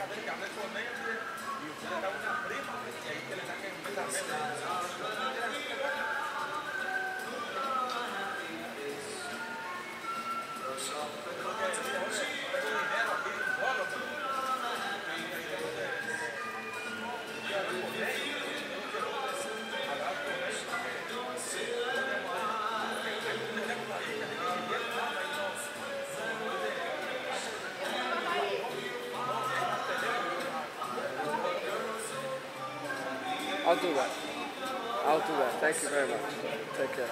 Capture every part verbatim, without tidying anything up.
I'll do that. I'll do that. Thank you very much. Take care.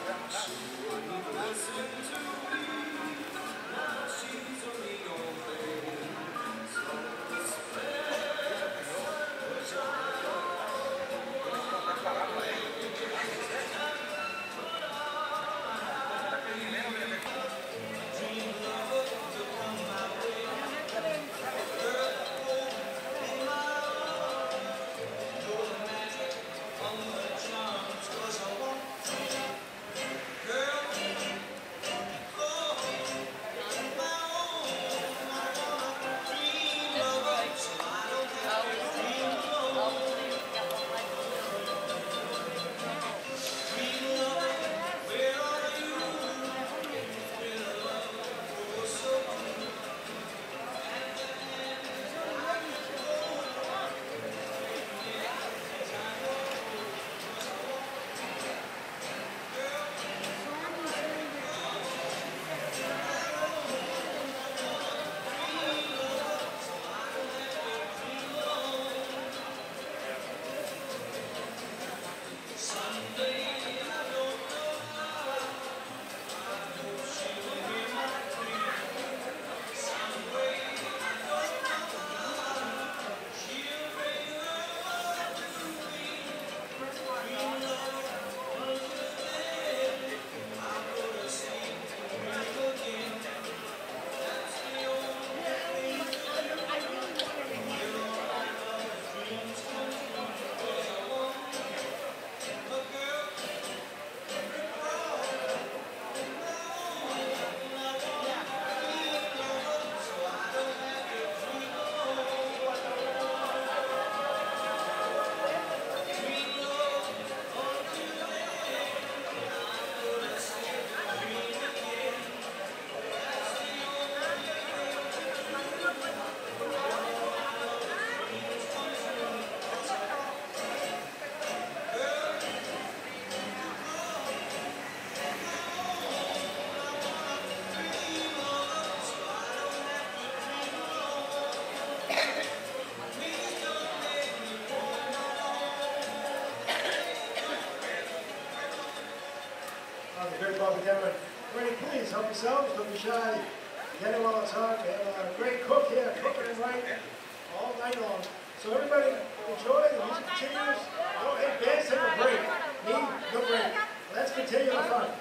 Ready, please help yourselves. Don't be shy. Get it while it's hot. We have a great cook here, cooking it right all night long. So everybody enjoy. The music continues. Go ahead, bands, take a break. Me, no break. Let's continue the fun.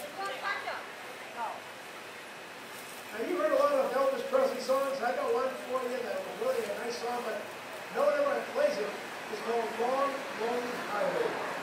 Now you heard a lot of Elvis Presley songs. I got one for you that was really a nice song, but no one ever plays it. It's called Long, Long Highway.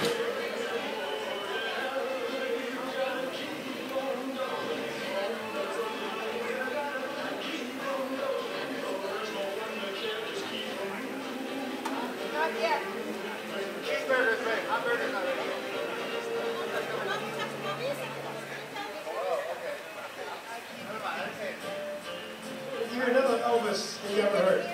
You're another Elvis that you ever heard.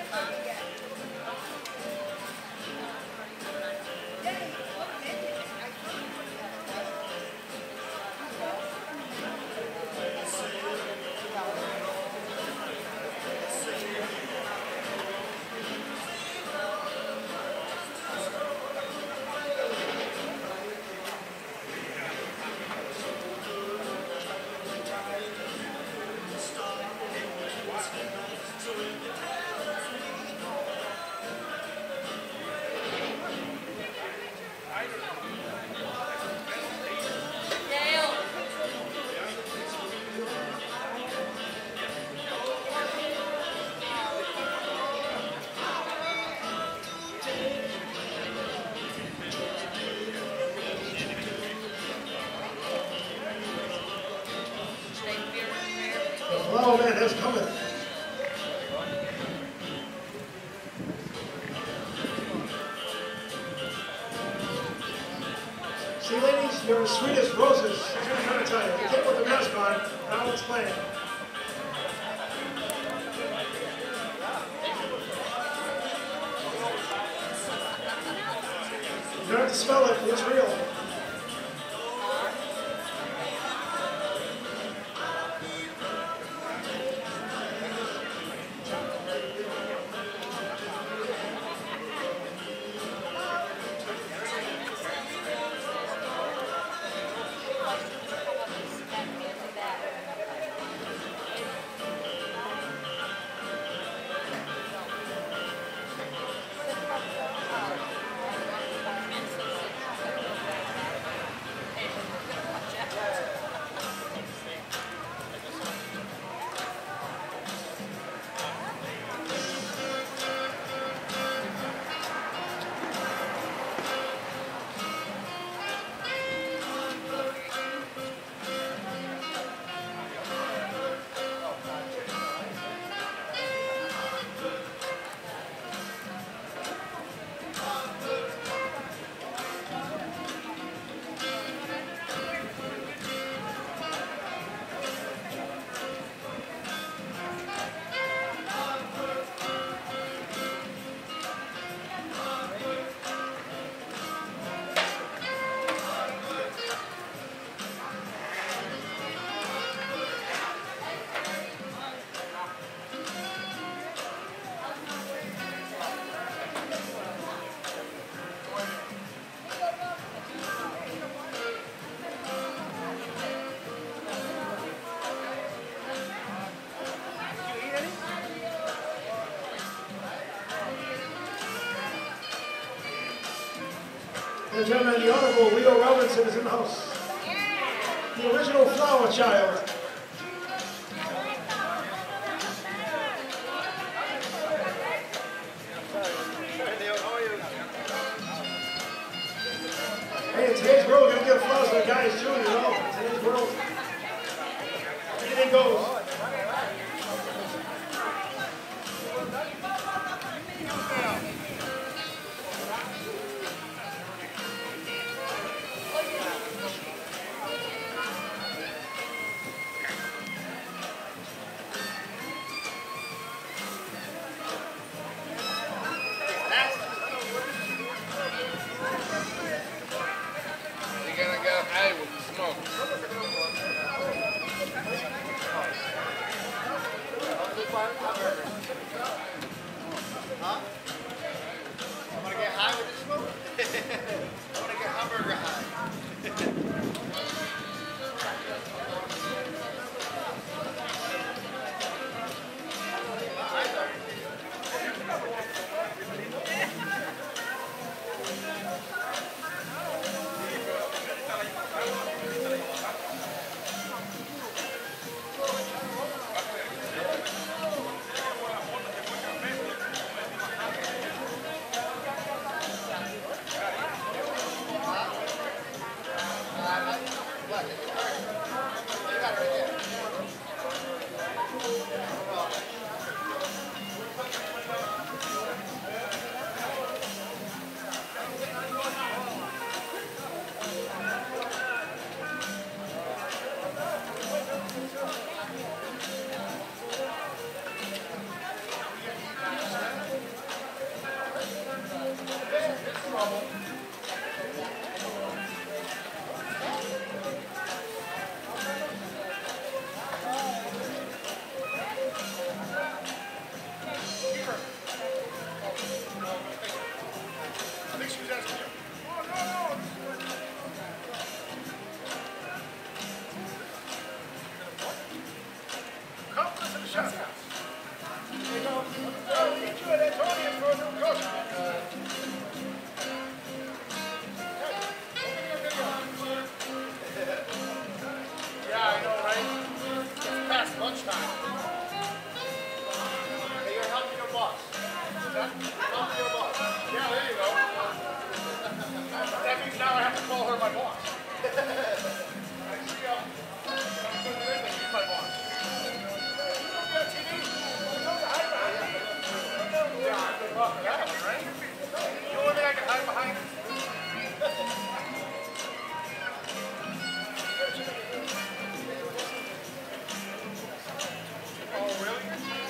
Oh man, that's coming. See ladies, you're as sweet as roses. That's what I'm trying to tell you. You get with the mask on, and I'll explain it. You don't have to smell it, it's real. Ladies and gentlemen, the Honorable Leo Robinson is in the house. The original flower child. Hey, in today's world, we're going to give flowers to the guys too, you know. In today's world, anything goes. Hey, with the smoke. Huh? I want to get high with the smoke? I want to get hamburger high. she was asking you. Oh, no, no. Come to the chef's house. There you go. I'll meet you at Antonio for a new cook. Yeah, I know, right? It's past lunchtime. Hey, you're helping your boss. Huh? Helping your boss. Yeah, there you go. That means now I have to call her my boss. I see ya. She's my boss. You don't get T V. You don't hide behind me. Yeah, I'm good luck with that one, right? The only thing I can hide behind is oh, really?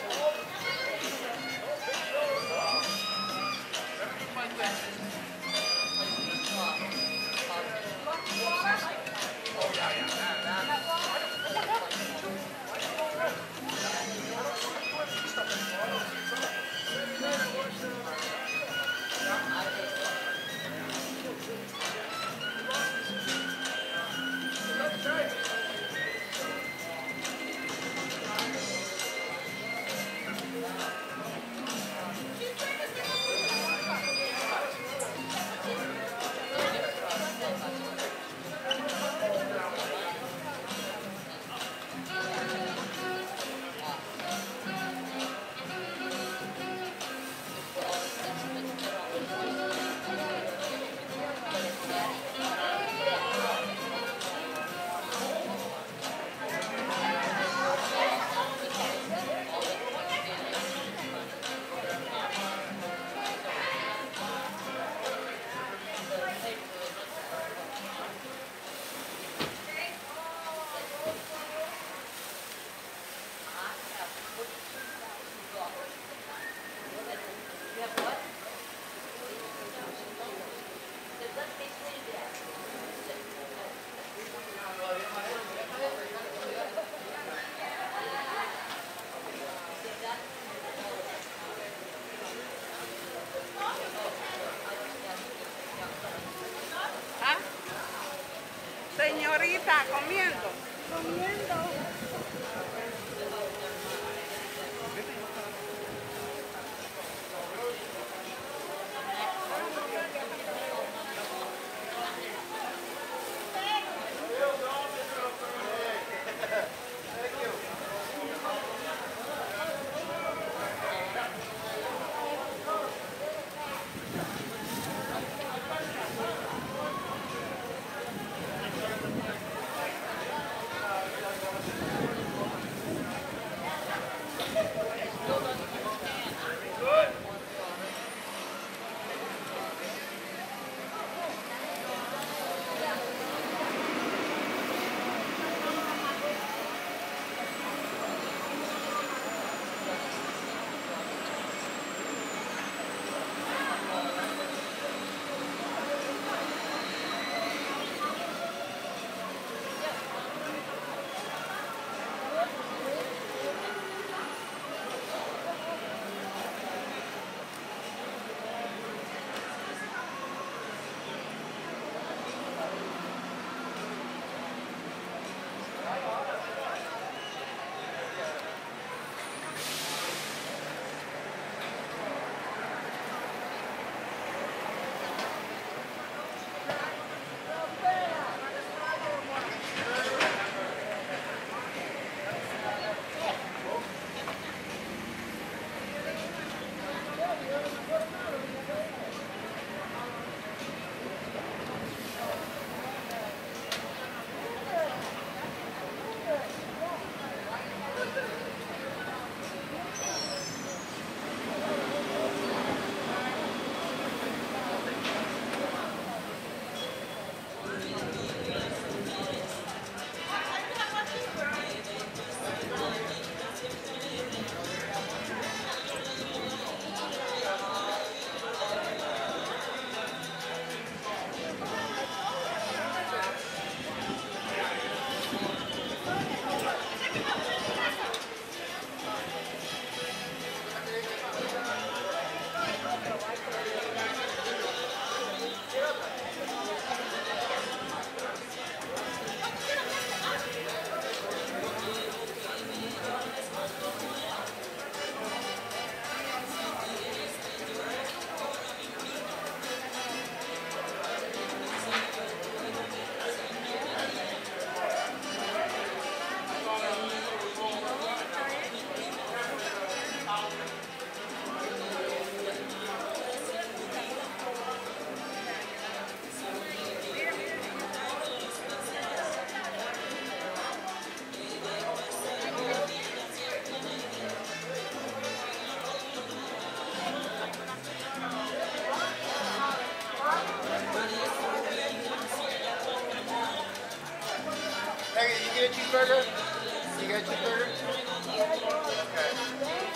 Oh, yeah, yeah. That, that. Señorita, comiendo. Comiendo. get a cheeseburger? You get a cheeseburger? Okay.